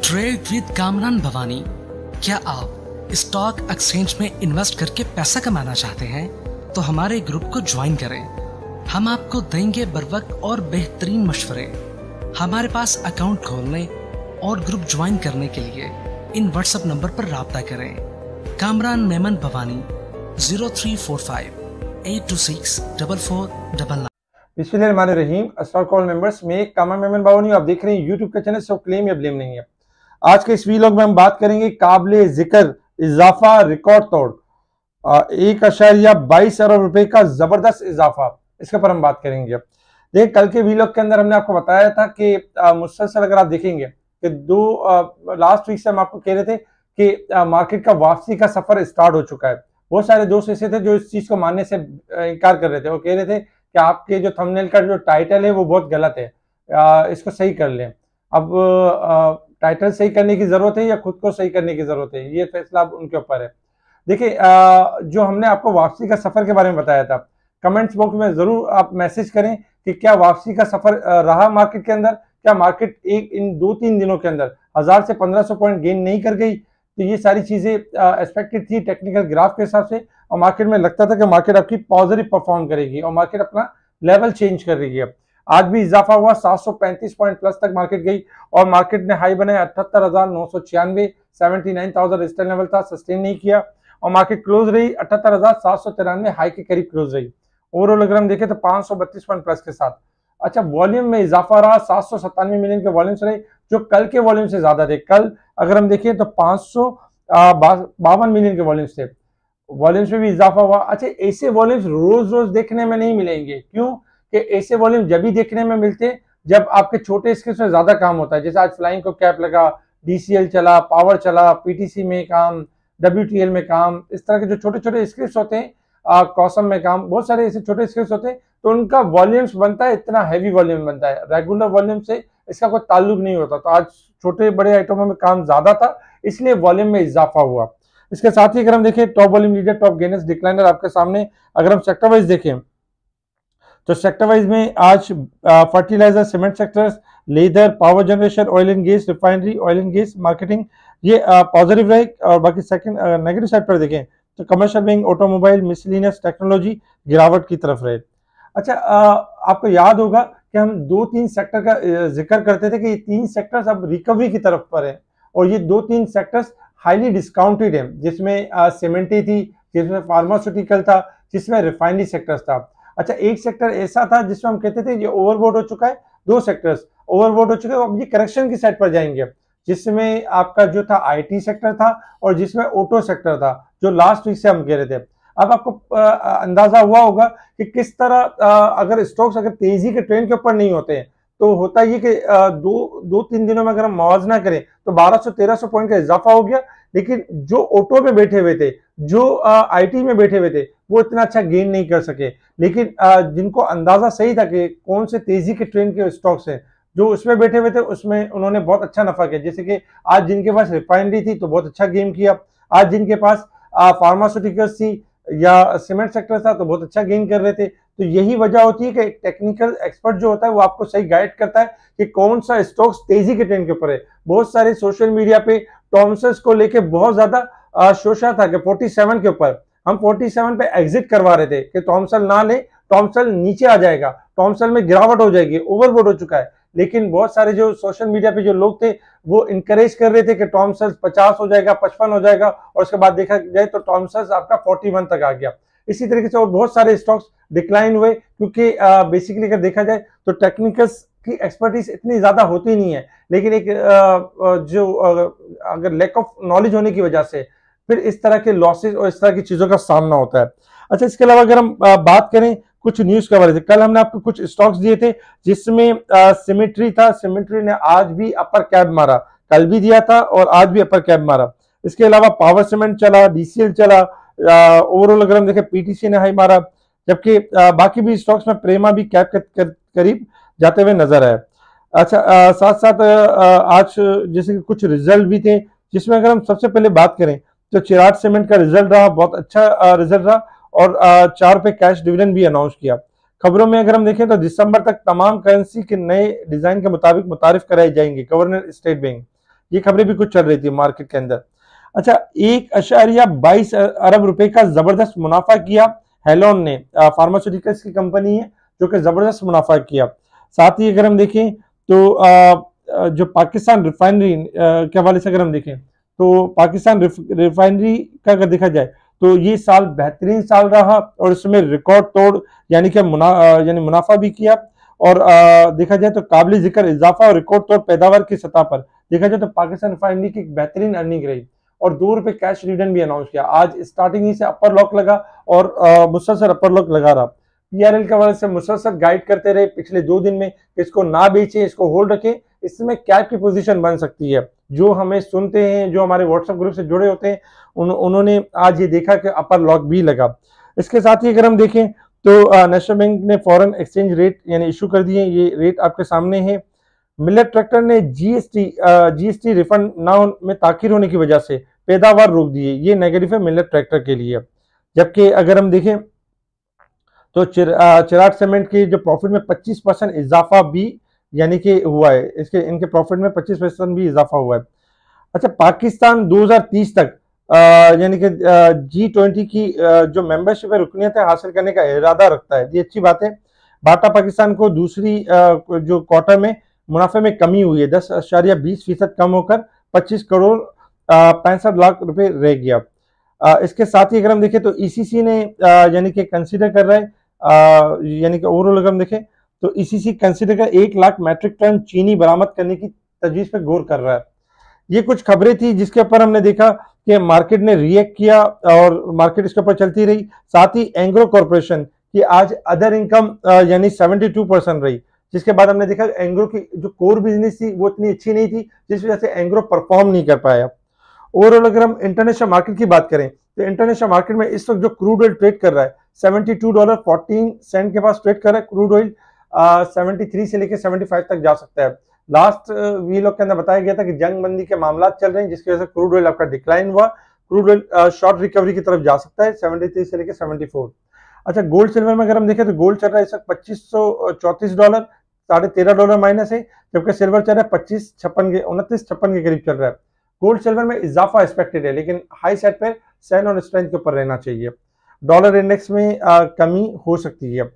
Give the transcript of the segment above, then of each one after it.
Trade with Kamran Bhavani. क्या आप stock exchange में इन्वेस्ट करके पैसा कमाना चाहते हैं तो हमारे ग्रुप को ज्वाइन करें। हम आपको देंगे बर वक्त और बेहतरीन मशवरे। हमारे पास अकाउंट खोलने और ग्रुप ज्वाइन करने के लिए इन व्हाट्सएप नंबर पर राब्ता करें। कामरान मेमन भवानी 0345 826 4499। बिस्मिल्लाहिर्रहमानिर्रहीम। अस्सलाम कॉल मेंबर्स में कामरान मेमन भवानी आप देख रहे हैं यूट्यूब का चैनल, सो क्लेम या ब्लेम नहीं है। आज के इस वीलॉग में हम बात करेंगे काबिले जिक्र इजाफा रिकॉर्ड तोड़ 1.22 अरब रुपए का जबरदस्त इजाफा, इसके ऊपर हम बात करेंगे। देखिए, कल के वीलॉग के अंदर हमने आपको बताया था कि मुसलसल अगर आप देखेंगे कि लास्ट वीक से हम आपको कह रहे थे कि मार्केट का वापसी का सफर स्टार्ट हो चुका है। बहुत सारे दोस्त ऐसे थे जो इस चीज को मानने से इनकार कर रहे थे। वो कह रहे थे कि आपके जो थंबनेल का जो टाइटल है वो बहुत गलत है, इसको सही कर लें। अब टाइटल सही करने की जरूरत है या खुद को सही करने की जरूरत है, ये फैसला अब उनके ऊपर है। देखिए, जो हमने आपको वापसी का सफर के बारे में बताया था, कमेंट्स बॉक्स में जरूर आप मैसेज करें कि क्या वापसी का सफर रहा मार्केट के अंदर। क्या मार्केट इन 2-3 दिनों के अंदर 1000 से 1500 पॉइंट गेन नहीं कर गई? तो ये सारी चीजें एक्सपेक्टेड थी टेक्निकल ग्राफ के हिसाब से, और मार्केट में लगता था कि मार्केट आपकी पॉजिटिव परफॉर्म करेगी और मार्केट अपना लेवल चेंज कर रही है। आज भी इजाफा हुआ, 735 पॉइंट प्लस तक मार्केट गई और मार्केट ने हाई बनाया 78,996, 79,000 रेजिस्टेंस लेवल था, सस्टेन नहीं किया और मार्केट क्लोज रही 78,793 हाई के करीब क्लोज रही। ओवरऑल अगर हम देखें तो 532 पॉइंट प्लस के साथ। अच्छा, वॉल्यूम में इजाफा रहा, 797 मिलियन के वॉल्यूम्स रहे जो कल के वॉल्यूम से ज्यादा थे। कल अगर हम देखें तो 552 मिलियन के वॉल्यूम्स थे, वॉल्यूम्स में भी इजाफा हुआ। अच्छा, ऐसे वॉल्यूम्स रोज रोज देखने में नहीं मिलेंगे। क्यों कि ऐसे वॉल्यूम जब भी देखने में मिलते जब आपके छोटे स्किल्स में ज्यादा काम होता है। जैसे आज फ्लाइंग को कैप लगा, डीसीएल चला, पावर चला, पीटीसी में काम, डब्ल्यूटीएल में काम, इस तरह के जो छोटे छोटे स्किल्स होते हैं, कॉसम में काम, बहुत सारे ऐसे छोटे स्किल्स होते हैं, तो उनका वॉल्यूम्स बनता है, इतना हैवी वॉल्यूम बनता है। रेगुलर वॉल्यूम से इसका कोई ताल्लुक नहीं होता। तो आज छोटे बड़े आइटमों में काम ज्यादा था, इसलिए वॉल्यूम में इजाफा हुआ। इसके साथ ही अगर हम देखें top volume leader, top gainers, decliner आपके सामने। अगर हम सेक्टर वाइज देखें तो सेक्टर वाइज में आज fertiliser, cement sectors, leather, power generation, oil and gas, refinery, oil and gas, marketing, ये पॉजिटिव रहे। और बाकी सेकंड नेगेटिव साइड पर देखें तो commercial bank, automobile, miscellaneous, technology गिरावट की तरफ रहे। अच्छा, आपको याद होगा कि हम 2-3 सेक्टर का जिक्र करते थे कि ये 3 सेक्टर्स अब रिकवरी की तरफ पर है और ये 2-3 सेक्टर्स हाईली डिस्काउंटेड है, जिसमें सीमेंटी थी, जिसमें फार्मास्यूटिकल था, जिसमें रिफाइनरी सेक्टर्स था। अच्छा, एक सेक्टर ऐसा था जिसमें हम कहते थे ये ओवरबोट हो चुका है। 2 सेक्टर्स ओवरबोट हो चुके हैं, अब ये करेक्शन की साइड पर जाएंगे, जिसमें आपका जो था आईटी सेक्टर था और जिसमें ऑटो सेक्टर था, जो लास्ट वीक से हम कह रहे थे। अब आपको अंदाजा हुआ होगा कि किस तरह अगर स्टॉक्स अगर तेजी के ट्रेंड के ऊपर नहीं होते हैं तो होता ये कि 2-3 दिनों में अगर हम मुआवजा करें तो 1200-1300 पॉइंट का इजाफा हो गया, लेकिन जो ऑटो में बैठे हुए थे, जो आईटी में बैठे हुए थे, वो इतना अच्छा गेन नहीं कर सके। लेकिन जिनको अंदाजा सही था कि कौन से तेजी के ट्रेंड के स्टॉक्स हैं, जो उसमें बैठे हुए थे, उसमें उन्होंने बहुत अच्छा नफा किया। जैसे कि आज जिनके पास रिफाइनरी थी तो बहुत अच्छा गेन किया, आज जिनके पास फार्मास्यूटिकल्स थी या सीमेंट सेक्टर था तो बहुत अच्छा गेन कर रहे थे। तो यही वजह होती है कि टेक्निकल एक्सपर्ट जो होता है वो आपको सही गाइड करता है कि कौन सा स्टॉक्स तेजी के ट्रेंड के ऊपर है। बहुत सारे सोशल मीडिया पे थॉमसन को लेके बहुत ज्यादा शोशा था कि 47 के ऊपर हम 47 पे एग्जिट करवा रहे थे कि थॉमसन ना ले, थॉमसन नीचे आ जाएगा, थॉमसन में गिरावट हो जाएगी, ओवरबोट हो चुका है। लेकिन बहुत सारे जो सोशल मीडिया पे जो लोग थे वो इंकरेज कर रहे थे कि थॉमसन 50 हो जाएगा, 55 हो जाएगा, और उसके बाद देखा जाए तो थॉमसन आपका 41 तक आ गया। इसी तरीके से और बहुत सारे स्टॉक्स डिक्लाइन हुए, क्योंकि बेसिकली अगर देखा जाए तो टेक्निकल्स की एक्सपर्टीज इतनी ज्यादा होती नहीं है, लेकिन एक जो अगर लैक ऑफ नॉलेज होने की वजह से फिर इस तरह के लॉसेस और इस तरह की चीजों का सामना होता है। अच्छा, इसके अलावा अगर हम बात करें कुछ न्यूज के बारे में, कल हमने आपको कुछ स्टॉक्स दिए थे जिसमें सिमेट्री था। सिमेट्री ने आज भी अपर कैप मारा, कल भी दिया था और आज भी अपर कैप मारा। इसके अलावा पावर सीमेंट चला, डीसीएल चला, ओवरऑल अगर हम देखें पीटीसी ने हाई मारा, जबकि बाकी भी स्टॉक्स में प्रेमा भी कैप के करीब जाते हुए नजर आए। अच्छा, साथ साथ आज जैसे कि कुछ रिजल्ट भी थे, जिसमें अगर हम सबसे पहले बात करें तो चिराग सीमेंट का रिजल्ट रहा, बहुत अच्छा रिजल्ट रहा और 4 रुपए कैश डिविडेंड भी अनाउंस किया। खबरों में अगर हम देखें तो दिसंबर तक तमाम करेंसी के नए डिजाइन के मुताबिक मुतारिफ कराई जाएंगी, गवर्नर स्टेट बैंक। ये खबरें भी कुछ चल रही थी मार्केट के अंदर। अच्छा, 1.22 अरब रुपए का जबरदस्त मुनाफा किया हेलोन ने, फार्मास्यूटिकल्स की कंपनी है जो कि जबरदस्त मुनाफा किया। साथ ही अगर हम देखें तो जो पाकिस्तान रिफाइनरी के हवाले से अगर हम देखें तो पाकिस्तान रिफाइनरी का अगर देखा जाए तो ये साल बेहतरीन साल रहा और इसमें रिकॉर्ड तोड़ यानी कि मुनाफा भी किया। और देखा जाए तो काबिल जिक्र इजाफा और रिकॉर्ड तोड़ पैदावार की सतह पर देखा जाए तो पाकिस्तान रिफाइनरी की एक बेहतरीन अर्निंग रही और ₹2 कैश डिविडेंड भी अनाउंस किया। आज स्टार्टिंग ही से अपर लॉक लगा और मुसलसल अपर लॉक लगा रहा। पीआरएल के हवाले से मुसलसल गाइड करते रहे पिछले 2 दिन में कि इसको ना बेचे, इसको होल्ड रखें, इसमें कैप की पोजीशन बन सकती है। जो हमें सुनते हैं, जो हमारे व्हाट्सएप ग्रुप से जुड़े होते हैं, उन्होंने आज ये देखा कि अपर लॉक भी लगा। इसके साथ ही अगर हम देखें तो नेशनल बैंक ने फॉरेन एक्सचेंज रेट यानी इशू कर दिए, ये रेट आपके सामने है। मिलेट ट्रैक्टर ने जीएसटी रिफंड न में ताखिर होने की वजह से पैदावार रोक दी है, ये नेगेटिव है मिलेट ट्रैक्टर के लिए। जबकि अगर हम देखें तो चिराग सीमेंट की जो प्रॉफिट में 25% इजाफा भी यानी कि हुआ है, इनके प्रॉफिट में 25% भी इजाफा हुआ है। अच्छा, पाकिस्तान 2030 तक यानी कि G20 की जो मेंबरशिप है रुकनीत हासिल करने का इरादा रखता है, ये अच्छी बात है। बाटा पाकिस्तान को दूसरी जो क्वार्टर में मुनाफे में कमी हुई है, 10.20% कम होकर 25 करोड़ 65 लाख रुपए रह गया। इसके साथ ही अगर हम देखें तो ईसीसी ने यानी कि कंसीडर कर रहा है यानी कि ओवरऑल अगर हम देखें तो ईसीसी कंसीडर कर 1 लाख मैट्रिक टन चीनी बरामद करने की तजवीज पे गौर कर रहा है। ये कुछ खबरें थी जिसके ऊपर हमने देखा कि मार्केट ने रिएक्ट किया और मार्केट इसके ऊपर चलती रही। साथ ही एंग्रो कॉर्पोरेशन की आज अदर इनकम यानी 72% रही, जिसके बाद हमने देखा एंग्रो की जो कोर बिजनेस थी वो इतनी अच्छी नहीं थी, जिस वजह से एंग्रो परफॉर्म नहीं कर पाया। ओवरऑल अगर हम इंटरनेशनल मार्केट की बात करें तो इंटरनेशनल मार्केट में इस वक्त जो क्रूड ऑयल ट्रेड कर रहा है $72.14 के पास ट्रेड कर रहा है। क्रूड ऑयल 73 से लेकर 75 तक जा सकता है। लास्ट वी लोग के अंदर बताया गया था कि जंग बंदी के मामला चल रहे हैं, जिसकी वजह से क्रूड ऑयल आपका डिक्लाइन हुआ। क्रूड ऑयल शॉर्ट रिकवरी की तरफ जा सकता है 73 से लेकर 74। अच्छा, गोल्ड सिल्वर में अगर हम देखें तो गोल्ड चल रहा है इस वक्त $2534, $13.5 माइनस है, जबकि सिल्वर चल रहा है 29-56 के करीब चल रहा है। गोल्ड सिल्वर में इजाफा एक्सपेक्टेड है, लेकिन हाई साइड पर सेल और स्ट्रेंथ के ऊपर रहना चाहिए। डॉलर इंडेक्स में कमी हो सकती है,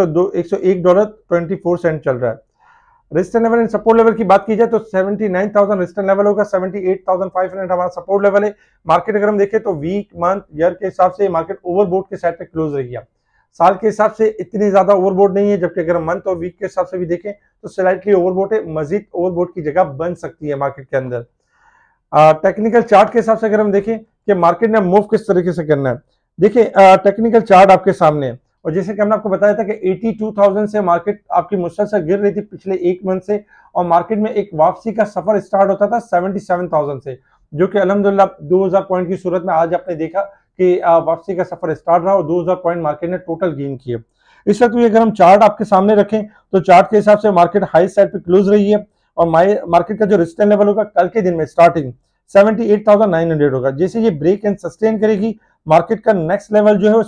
$101.24 चल रहा है। Resistance level and support level की बात की जाए तो 79,000 रेजिस्टेंस लेवल होगा, 78,500 हमारा सपोर्ट लेवल है। मार्केट अगर हम देखें तो वीक, मंथ, ईयर के हिसाब से मार्केट ओवरबोट के साइड पे क्लोज रही है। साल के हिसाब से इतनी ज्यादा ओवरबोट नहीं है, जबकि अगर हम मंथ और वीक के हिसाब से भी देखें तो स्लाइटली ओवरबोट है, मजीद ओवरबोट की जगह बन सकती है मार्केट के अंदर। टेक्निकल चार्ट के हिसाब से अगर हम देखें कि मार्केट ने मूव किस तरीके से करना है, देखिए टेक्निकल चार्ट आपके सामने है। और जैसे कि हमने आपको बताया था कि 82,000 से मार्केट आपकी मुसलसल गिर रही थी पिछले 1 मंथ से, और मार्केट में एक वापसी का सफर स्टार्ट होता था 77,000 से, जो कि अल्हम्दुलिल्लाह 2000 पॉइंट की सूरत में आज आपने देखा कि वापसी का सफर स्टार्ट रहा और 2000 पॉइंट मार्केट ने टोटल गेन किए। इस वक्त भी अगर हम चार्ट आपके सामने रखें तो चार्ट के हिसाब से मार्केट हाई साइड पे क्लोज रही है, और मार्केट का जो रेजिस्टेंस लेवल होगा कल के दिन में स्टार्टिंग 78,900 होगा। जैसे ये ब्रेक एंड सस्टेन करेगी, मार्केट का नेक्स्ट लेवल जो है वो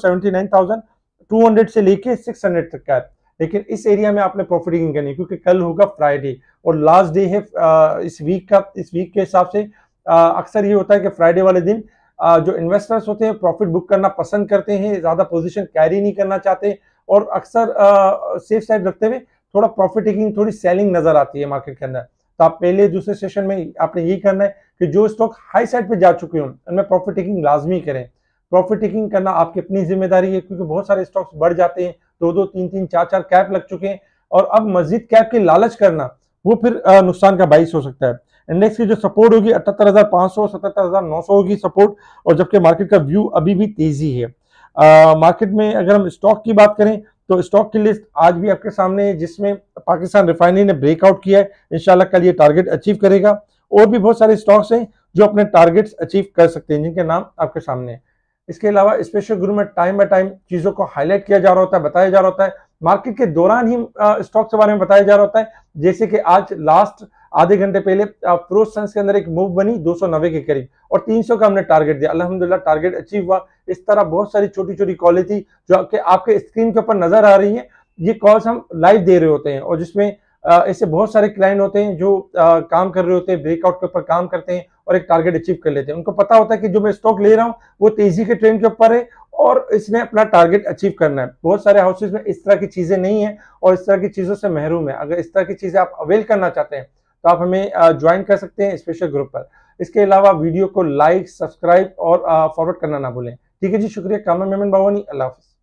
79,200 से लेके 600 तक का है। लेकिन इस एरिया में आपने प्रॉफिटिंग करनी है, क्योंकि कल होगा फ्राइडे और लास्ट डे है इस वीक का। इस वीक के हिसाब से अक्सर ये होता है कि फ्राइडे वाले दिन जो इन्वेस्टर्स होते हैं प्रॉफिट बुक करना पसंद करते हैं, ज्यादा पोजीशन कैरी नहीं करना चाहते, और अक्सर सेफ साइड रखते हुए थोड़ा प्रॉफिट टेकिंग, थोड़ी सेलिंग नजर आती है मार्केट के अंदर। तो आप पहले दूसरे सेशन में आपने यही करना है कि जो स्टॉक हाई साइड पे जा चुके हों उनमें प्रॉफिट टेकिंग लाजमी करें। प्रॉफिट टेकिंग करना आपकी अपनी जिम्मेदारी है, क्योंकि बहुत सारे स्टॉक्स बढ़ जाते हैं, 2-2, 3-3, 4-4 कैप लग चुके हैं, और अब मजीद कैप की लालच करना वो फिर नुकसान का बाइस हो सकता है। इंडेक्स की जो सपोर्ट होगी 78,500, 77,900 होगी सपोर्ट, और जबकि मार्केट का व्यू अभी भी तेजी है। मार्केट में अगर हम स्टॉक की बात करें तो स्टॉक की लिस्ट आज भी आपके सामने है, जिसमें पाकिस्तान रिफाइनरी ने ब्रेकआउट किया है, इंशाल्लाह कल ये टारगेट अचीव करेगा। और भी बहुत सारे स्टॉक्स हैं जो अपने टारगेट्स अचीव कर सकते हैं, जिनके नाम आपके सामने है। इसके अलावा स्पेशल ग्रुप में टाइम बाय टाइम चीजों को हाईलाइट किया जा रहा होता है, बताया जा रहा होता है, मार्केट के दौरान ही स्टॉक के बारे में बताया जा रहा होता है। जैसे कि आज लास्ट आधे घंटे पहले प्रोसेंस के अंदर एक मूव बनी 290 के करीब, और 300 का हमने टारगेट दिया, अल्हम्दुलिल्लाह टारगेट अचीव हुआ। इस तरह बहुत सारी छोटी छोटी कॉलें थी जो आपके स्क्रीन के ऊपर नजर आ रही है। ये कॉल्स हम लाइव दे रहे होते हैं, और जिसमें ऐसे बहुत सारे क्लाइंट होते हैं जो काम कर रहे होते हैं, ब्रेकआउट के ऊपर काम करते हैं और एक टारगेट अचीव कर लेते हैं। उनको पता होता है कि जो मैं स्टॉक ले रहा हूँ वो तेजी के ट्रेंड के ऊपर है और इसने अपना टारगेट अचीव करना है। बहुत सारे हाउसेज में इस तरह की चीजें नहीं है और इस तरह की चीजों से महरूम है। अगर इस तरह की चीजें आप अवेल करना चाहते हैं तो आप हमें ज्वाइन कर सकते हैं स्पेशल ग्रुप पर। इसके अलावा वीडियो को लाइक, सब्सक्राइब और फॉरवर्ड करना ना भूलें। ठीक है जी, शुक्रिया। कामन मेमन बावानी, अल्लाह हाफिज।